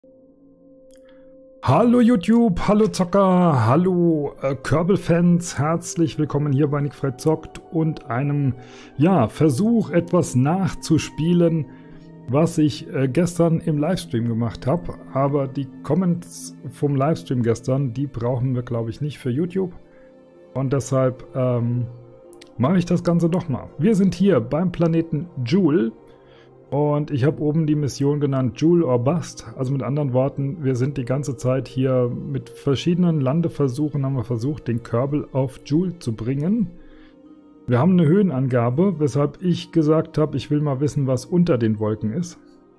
Hallo YouTube, hallo Zocker, hallo Kerbal-Fans, herzlich willkommen hier bei Nickfred zockt und einem Versuch etwas nachzuspielen, was ich gestern im Livestream gemacht habe. Aber die Comments vom Livestream gestern, die brauchen wir glaube ich nicht für YouTube und deshalb mache ich das Ganze doch mal. Wir sind hier beim Planeten Jool. Und ich habe oben die Mission genannt Jool or Bust. Also mit anderen Worten, wir sind die ganze Zeit hier mit verschiedenen Landeversuchen, haben wir versucht, den Kerbal auf Jool zu bringen. Wir haben eine Höhenangabe, weshalb ich gesagt habe, ich will mal wissen, was unter den Wolken ist.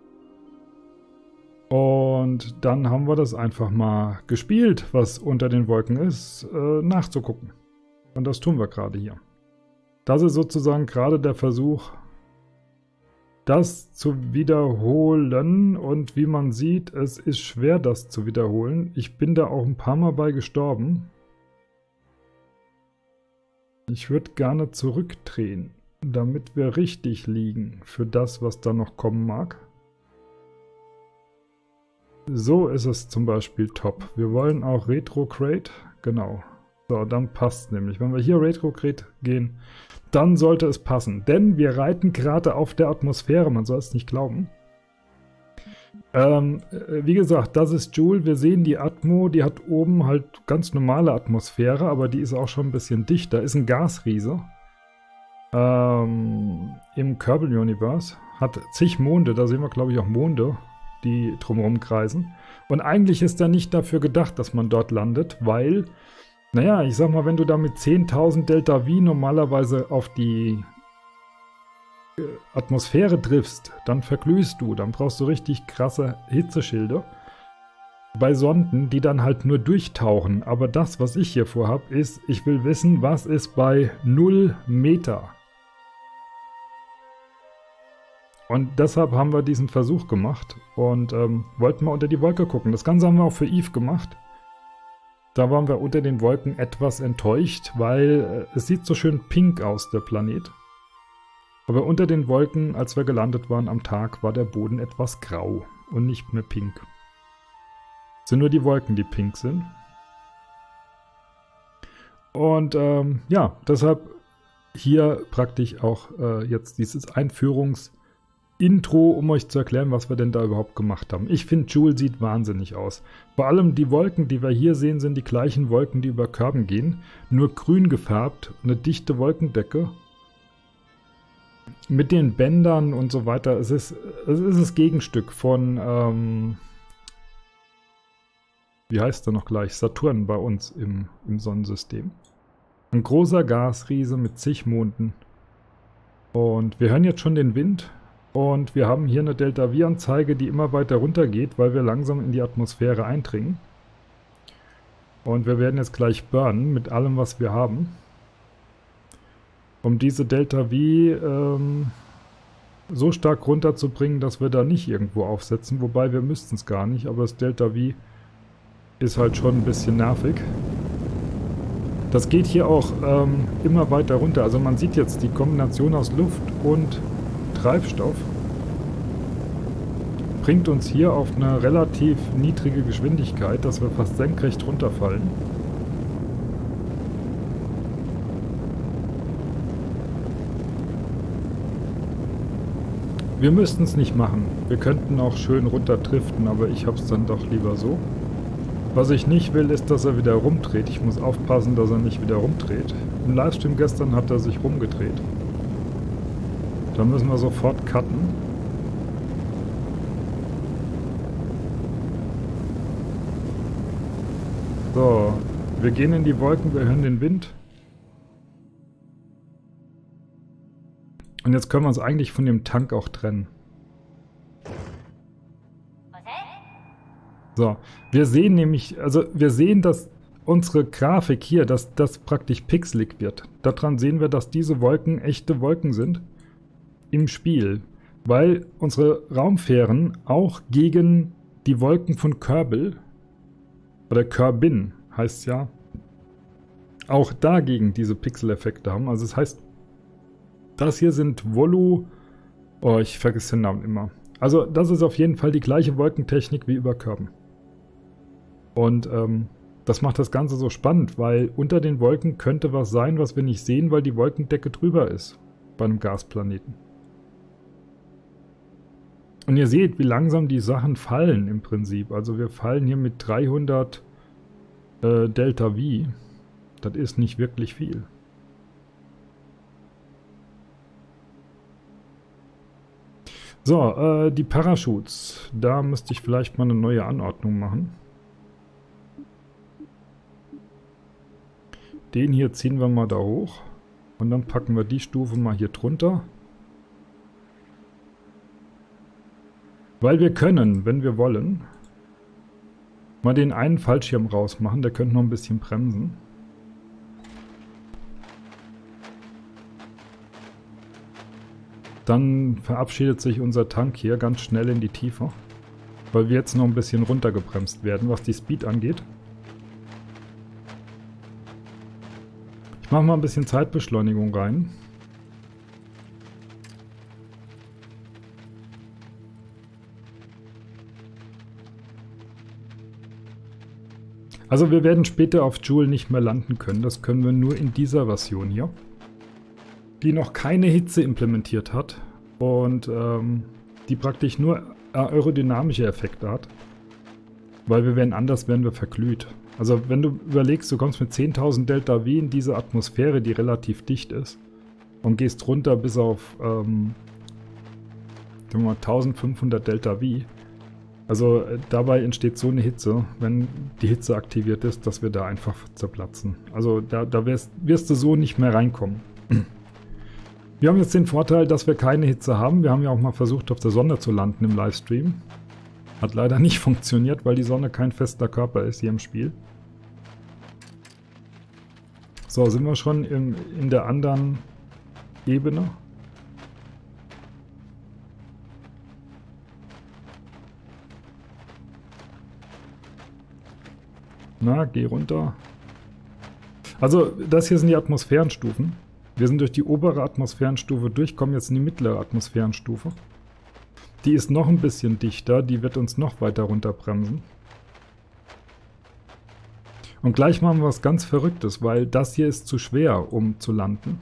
Und dann haben wir das einfach mal gespielt, was unter den Wolken ist, nachzugucken. Und das tun wir gerade hier. Das ist sozusagen gerade der Versuch, das zu wiederholen, und wie man sieht, es ist schwer, das zu wiederholen. Ich bin da auch ein paar Mal bei gestorben. Ich würde gerne zurückdrehen, damit wir richtig liegen für das, was da noch kommen mag. So ist es zum Beispiel top. Wir wollen auch Retrograde, genau. So, dann passt es nämlich. Wenn wir hier Retrograde gehen, dann sollte es passen. Denn wir reiten gerade auf der Atmosphäre, man soll es nicht glauben. Wie gesagt, das ist Jool. Wir sehen die Atmo, die hat oben halt ganz normale Atmosphäre, aber die ist auch schon ein bisschen dichter. Ist ein Gasriese. Im Kerbal Universe. Hat zig Monde, da sehen wir glaube ich auch Monde, die drumherum kreisen. Und eigentlich ist er nicht dafür gedacht, dass man dort landet, weil... Naja, ich sag mal, wenn du da mit 10.000 Delta V normalerweise auf die Atmosphäre triffst, dann verglühst du, dann brauchst du richtig krasse Hitzeschilde bei Sonden, die dann halt nur durchtauchen. Aber das, was ich hier vorhab, ist, ich will wissen, was ist bei 0 Meter. Und deshalb haben wir diesen Versuch gemacht und wollten mal unter die Wolke gucken. Das Ganze haben wir auch für Eve gemacht. Da waren wir unter den Wolken etwas enttäuscht, weil es sieht so schön pink aus, der Planet. Aber unter den Wolken, als wir gelandet waren am Tag, war der Boden etwas grau und nicht mehr pink. Es sind nur die Wolken, die pink sind. Und deshalb hier praktisch auch jetzt dieses Intro, um euch zu erklären, was wir denn da überhaupt gemacht haben. Ich finde, Jool sieht wahnsinnig aus. Vor allem die Wolken, die wir hier sehen, sind die gleichen Wolken, die über Kerbal gehen, nur grün gefärbt, eine dichte Wolkendecke. Mit den Bändern und so weiter. Es ist das Gegenstück von, wie heißt er noch gleich? Saturn bei uns im Sonnensystem. Ein großer Gasriese mit zig Monden. Und wir hören jetzt schon den Wind. Und wir haben hier eine Delta-V-Anzeige, die immer weiter runter geht, weil wir langsam in die Atmosphäre eindringen. Und wir werden jetzt gleich burnen mit allem, was wir haben. Um diese Delta-V so stark runterzubringen, dass wir da nicht irgendwo aufsetzen. Wobei wir müssten es gar nicht, aber das Delta-V ist halt schon ein bisschen nervig. Das geht hier auch immer weiter runter. Also man sieht jetzt die Kombination aus Luft und Treibstoff bringt uns hier auf eine relativ niedrige Geschwindigkeit, dass wir fast senkrecht runterfallen. Wir müssten es nicht machen. Wir könnten auch schön runter driften, aber ich habe es dann doch lieber so. Was ich nicht will, ist, dass er wieder rumdreht. Ich muss aufpassen, dass er nicht wieder rumdreht. Im Livestream gestern hat er sich rumgedreht. Da müssen wir sofort cutten. So, wir gehen in die Wolken, wir hören den Wind. Und jetzt können wir uns eigentlich von dem Tank auch trennen. So, wir sehen nämlich, also wir sehen, dass unsere Grafik hier, dass das praktisch pixelig wird. Daran sehen wir, dass diese Wolken echte Wolken sind. Im Spiel, weil unsere Raumfähren auch gegen die Wolken von Kerbal, oder Kerbin heißt ja, auch dagegen diese Pixeleffekte haben. Also das heißt, das hier sind ich vergesse den Namen immer. Also das ist auf jeden Fall die gleiche Wolkentechnik wie über Körben. Und das macht das Ganze so spannend, weil unter den Wolken könnte was sein, was wir nicht sehen, weil die Wolkendecke drüber ist bei einem Gasplaneten. Und ihr seht, wie langsam die Sachen fallen im Prinzip. Also wir fallen hier mit 300 Delta V. Das ist nicht wirklich viel. So, die Parachutes. Da müsste ich vielleicht mal eine neue Anordnung machen. Den hier ziehen wir mal da hoch. Und dann packen wir die Stufe mal hier drunter. Weil wir können, wenn wir wollen, mal den einen Fallschirm rausmachen. Der könnte noch ein bisschen bremsen. Dann verabschiedet sich unser Tank hier ganz schnell in die Tiefe. Weil wir jetzt noch ein bisschen runtergebremst werden, was die Speed angeht. Ich mache mal ein bisschen Zeitbeschleunigung rein. Also wir werden später auf Joule nicht mehr landen können. Das können wir nur in dieser Version hier, die noch keine Hitze implementiert hat und die praktisch nur aerodynamische Effekte hat. Weil anders wären wir verglüht. Also wenn du überlegst, du kommst mit 10.000 Delta V in diese Atmosphäre, die relativ dicht ist, und gehst runter bis auf 1500 Delta V. Also dabei entsteht so eine Hitze, wenn die Hitze aktiviert ist, dass wir da einfach zerplatzen. Also da wirst du so nicht mehr reinkommen. Wir haben jetzt den Vorteil, dass wir keine Hitze haben. Wir haben ja auch mal versucht, auf der Sonne zu landen im Livestream. Hat leider nicht funktioniert, weil die Sonne kein fester Körper ist hier im Spiel. So, sind wir schon in der anderen Ebene. Na, geh runter. Also, das hier sind die Atmosphärenstufen. Wir sind durch die obere Atmosphärenstufe durch, kommen jetzt in die mittlere Atmosphärenstufe. Die ist noch ein bisschen dichter, die wird uns noch weiter runterbremsen. Und gleich machen wir was ganz Verrücktes, weil das hier ist zu schwer, um zu landen.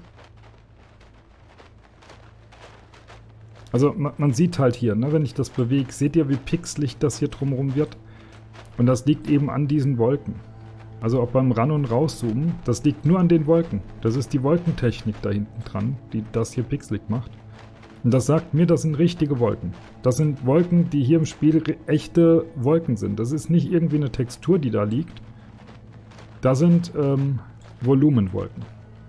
Also man sieht halt hier, ne, wenn ich das bewege, seht ihr, wie pixelig das hier drumherum wird? Und das liegt eben an diesen Wolken. Also auch beim Ran- und Rauszoomen, das liegt nur an den Wolken. Das ist die Wolkentechnik da hinten dran, die das hier pixelig macht. Und das sagt mir, das sind richtige Wolken. Das sind Wolken, die hier im Spiel echte Wolken sind. Das ist nicht irgendwie eine Textur, die da liegt. Das sind Volumenwolken.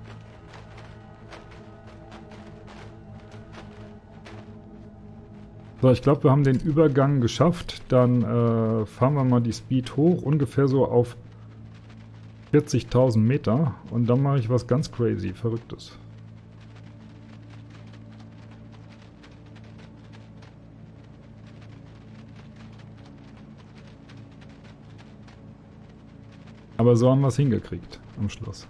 So, ich glaube, wir haben den Übergang geschafft. Dann fahren wir mal die Speed hoch, ungefähr so auf 40.000 Meter. Und dann mache ich was ganz crazy, Verrücktes. Aber so haben wir es hingekriegt am Schluss.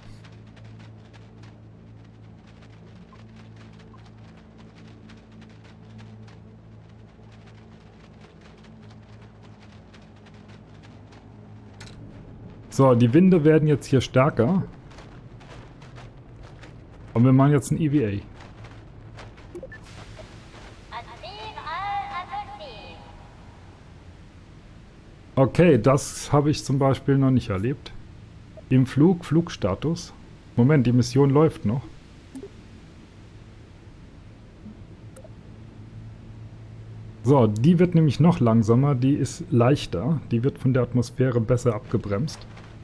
So, die Winde werden jetzt hier stärker. Und wir machen jetzt ein EVA. Okay, das habe ich zum Beispiel noch nicht erlebt. Im Flugstatus. Moment, die Mission läuft noch. So, die wird nämlich noch langsamer, die ist leichter. Die wird von der Atmosphäre besser abgebremst.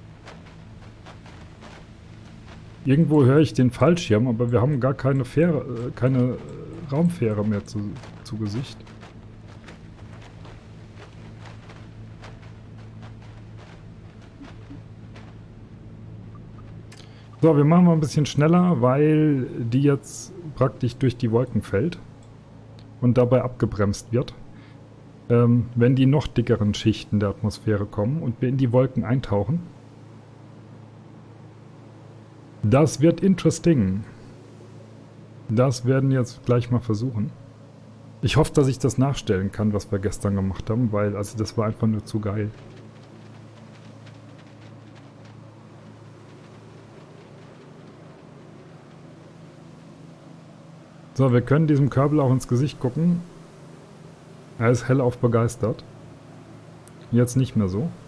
Irgendwo höre ich den Fallschirm, aber wir haben gar keine Fähre, keine Raumfähre mehr zu Gesicht. So, wir machen mal ein bisschen schneller, weil die jetzt praktisch durch die Wolken fällt und dabei abgebremst wird. Wenn die noch dickeren Schichten der Atmosphäre kommen und wir in die Wolken eintauchen. Das wird interesting. Das werden wir jetzt gleich mal versuchen. Ich hoffe, dass ich das nachstellen kann, was wir gestern gemacht haben, weil also das war einfach nur zu geil. So, wir können diesem Körbel auch ins Gesicht gucken. Er ist hellauf begeistert. Jetzt nicht mehr so.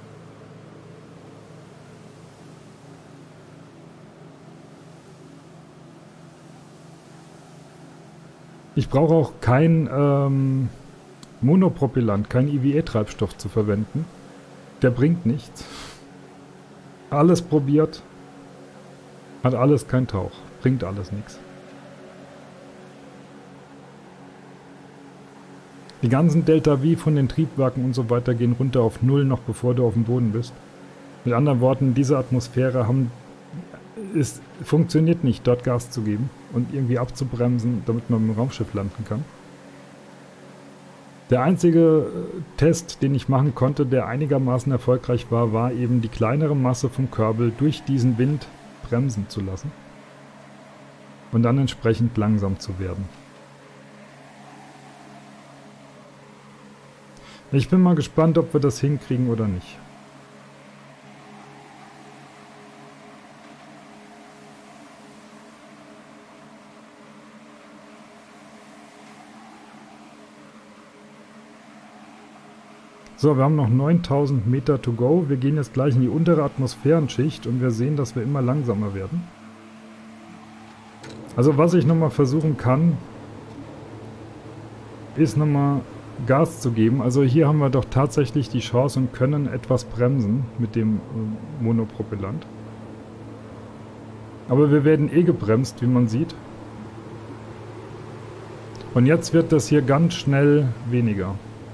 Ich brauche auch kein Monopropellant, kein IWE-Treibstoff zu verwenden. Der bringt nichts. Alles probiert. Hat alles keinen Tauch. Bringt alles nichts. Die ganzen Delta-V von den Triebwerken und so weiter gehen runter auf 0, noch bevor du auf dem Boden bist. Mit anderen Worten, diese Atmosphäre funktioniert nicht, dort Gas zu geben und irgendwie abzubremsen, damit man mit dem Raumschiff landen kann. Der einzige Test, den ich machen konnte, der einigermaßen erfolgreich war, war eben die kleinere Masse vom Kerbal durch diesen Wind bremsen zu lassen und dann entsprechend langsam zu werden. Ich bin mal gespannt, ob wir das hinkriegen oder nicht. So, wir haben noch 9000 Meter to go. Wir gehen jetzt gleich in die untere Atmosphärenschicht und wir sehen, dass wir immer langsamer werden. Also was ich nochmal versuchen kann, ist nochmal Gas zu geben. Also hier haben wir doch tatsächlich die Chance und können etwas bremsen mit dem Monopropellant. Aber wir werden eh gebremst, wie man sieht. Und jetzt wird das hier ganz schnell weniger.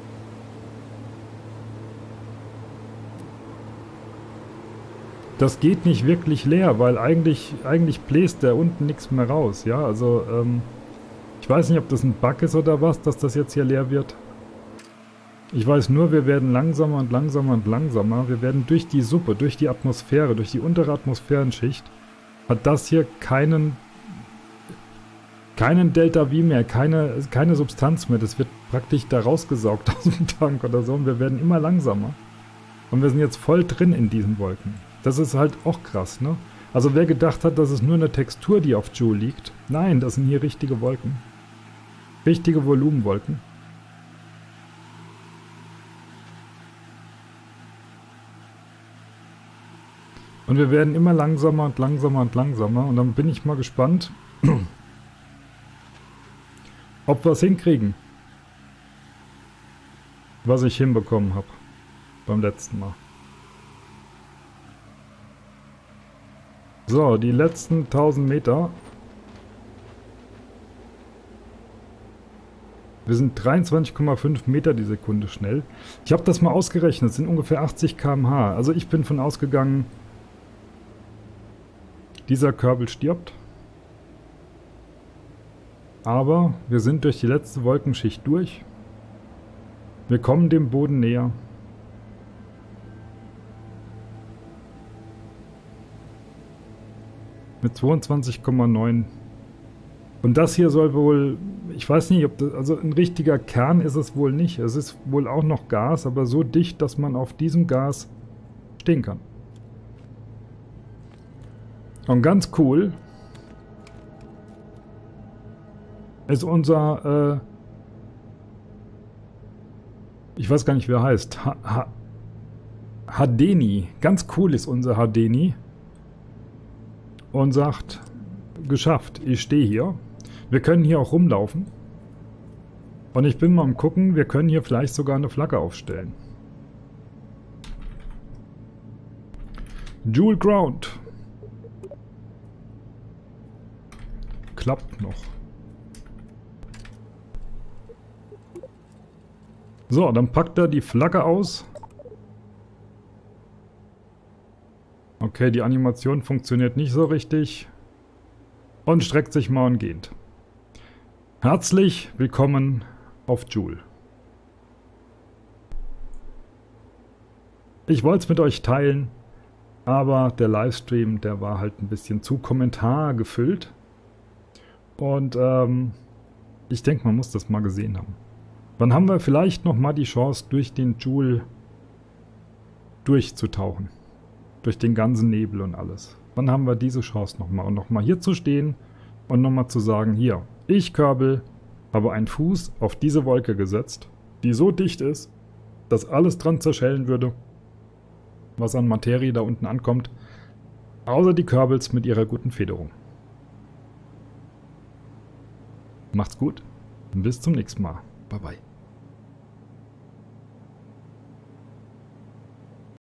Das geht nicht wirklich leer, weil eigentlich bläst der unten nichts mehr raus. Ja, also ich weiß nicht, ob das ein Bug ist oder was, dass das jetzt hier leer wird. Ich weiß nur, wir werden langsamer und langsamer und langsamer. Wir werden durch die Suppe, durch die Atmosphäre, durch die untere Atmosphärenschicht, hat das hier keinen Delta-V mehr, keine Substanz mehr. Das wird praktisch da rausgesaugt aus dem Tank oder so und wir werden immer langsamer. Und wir sind jetzt voll drin in diesen Wolken. Das ist halt auch krass, ne? Also wer gedacht hat, das ist nur eine Textur, die auf Joule liegt. Nein, das sind hier richtige Wolken. Richtige Volumenwolken. Und wir werden immer langsamer und langsamer und langsamer. Und dann bin ich mal gespannt, ob wir es hinkriegen. Was ich hinbekommen habe. Beim letzten Mal. So, die letzten 1000 Meter. Wir sind 23,5 Meter die Sekunde schnell. Ich habe das mal ausgerechnet, es sind ungefähr 80 km/h. Also ich bin von ausgegangen, dieser Kerbal stirbt. Aber wir sind durch die letzte Wolkenschicht durch. Wir kommen dem Boden näher. Mit 22,9. Und das hier soll wohl, ich weiß nicht, ob das, also ein richtiger Kern ist es wohl nicht. Es ist wohl auch noch Gas, aber so dicht, dass man auf diesem Gas stehen kann. Und ganz cool ist unser, ich weiß gar nicht, wie er heißt, Hadeni. Ganz cool ist unser Hadeni. Und sagt, geschafft, ich stehe hier. Wir können hier auch rumlaufen. Und ich bin mal am gucken, wir können hier vielleicht sogar eine Flagge aufstellen. Joule Ground. Klappt noch. So, dann packt er die Flagge aus. Okay, die Animation funktioniert nicht so richtig. Und streckt sich mal und geht. Herzlich willkommen auf Joule. Ich wollte es mit euch teilen, aber der Livestream, der war halt ein bisschen zu Kommentar gefüllt. Und Ich denke, man muss das mal gesehen haben. Wann haben wir vielleicht nochmal die Chance, durch den Joule durchzutauchen? Durch den ganzen Nebel und alles. Wann haben wir diese Chance nochmal? Und nochmal hier zu stehen und nochmal zu sagen, hier, ich, Kerbal, habe einen Fuß auf diese Wolke gesetzt, die so dicht ist, dass alles dran zerschellen würde, was an Materie da unten ankommt, außer die Kerbals mit ihrer guten Federung. Macht's gut und bis zum nächsten Mal. Bye bye.